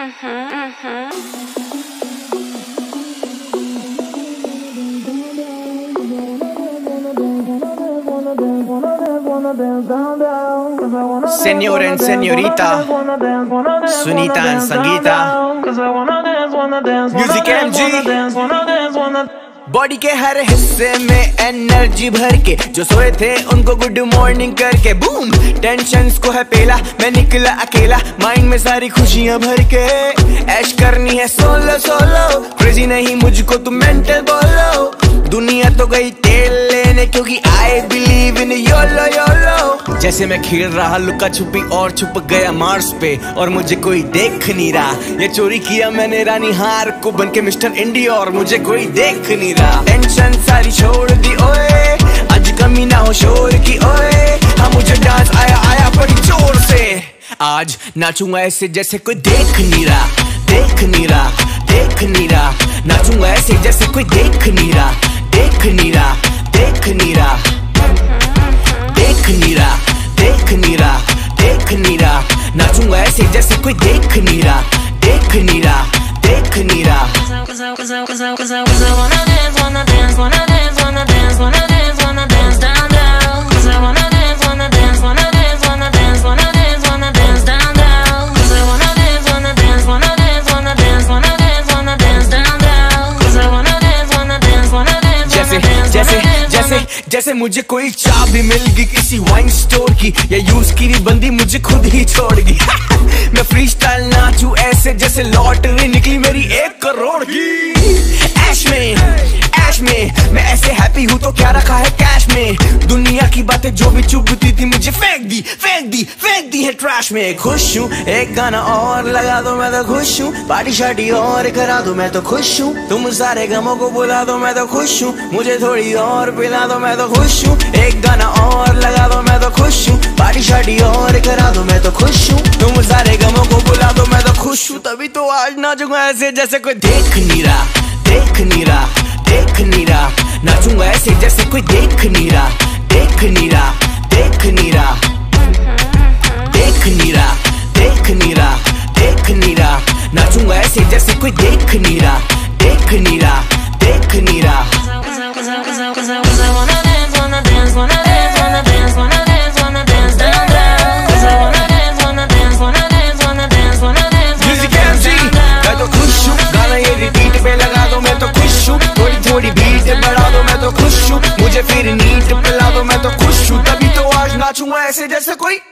Signore and Signorita, Sunita and Sangeeta, Music MG। Body के हर हिस्से में एनर्जी भर के जो सोए थे उनको गुड मॉर्निंग करके बूम टेंशन्स को है पेला, मैं निकला अकेला माइंड में सारी खुशियां भर के ऐश करनी है सोलो सोलो, क्रेजी नहीं मुझको तुम मेंटल बोलो। दुनिया तो गई तेल लेने क्योंकि I believe in YOLO YOLO. जैसे मैं खेल रहा लुका छुपी और छुप गया मार्स पे और मुझे कोई देख नहीं रहा। ये चोरी किया मैंने रानी हार को बन के मिस्टर इंडिया और मुझे कोई देख नहीं रहा। टेंशन सारी छोड़ दी ओए, आज कमी ना हो शोर की ओए। हाँ मुझे डांस आया आया बड़ी जोर से, आज नाचूंगा ऐसे जैसे कोई देख नहीं रहा, देख नहीं रहा, देख नहीं रहा। नाचूंगा ऐसे जैसे कोई देख नहीं रहा, देख नहीं रहा, देख नहीं रहा, देख नहीं रहा, देख नहीं रहा, देख नहीं रहा। नाचूंगा ऐसे जैसे कोई देख नहीं रहा, देख नहीं रहा, देख नहीं रहा। जैसे मुझे कोई चाबी मिल गई किसी वाइन स्टोर की या यूज की भी बंदी मुझे खुद ही छोड़गी। मैं फ्री स्टाइल नाचू ऐसे जैसे लॉटरी निकली मेरी 1 करोड़ की। ऐश में मैं ऐसे हैप्पी हूँ तो क्या रखा है कैश में। दुनिया की बातें जो भी चुभती थी मुझे फेंक दी है ट्रैश में। खुश हूँ एक गाना और लगा दो मैं तो खुश हूँ, पार्टी शार्टी और करा दो मैं तो खुश हूँ। तुम सारे गमों को बुला दो मैं तो खुश हूँ, मुझे थोड़ी और पिला दो मैं तो खुश हूँ। एक गाना और लगा दो मैं तो खुश हूँ, पार्टी शार्टी और करा दो मैं तो खुश हूँ। तुम सारे गमों को बुला दो मैं तो खुश हूँ, तभी तो आज नाचूंगा ऐसे जैसे कोई देख नहीं रहा, देख नहीं रहा, देख नहीं रहा। नाचूंगा ऐसे जैसे कोई देख नहीं रहा, देख नहीं रहा, देख नहीं रहा, देख नहीं रहा, देख नहीं रहा, देख नहीं रहा। नाचूंगा ऐसे जैसे कोई देख नहीं रहा, देख नहीं रहा, देख नहीं रहा। Music MC, मैं तो खुश हूँ, गाना ये रिपीट पे लगा दो मैं तो खुश हूँ। थोड़ी थोड़ी बीट बढ़ा दो मैं तो खुश हूँ, मुझे फिर नीट पिला दो मैं तो खुश हूँ। तभी तो आज नाचूंगा ऐसे जैसे कोई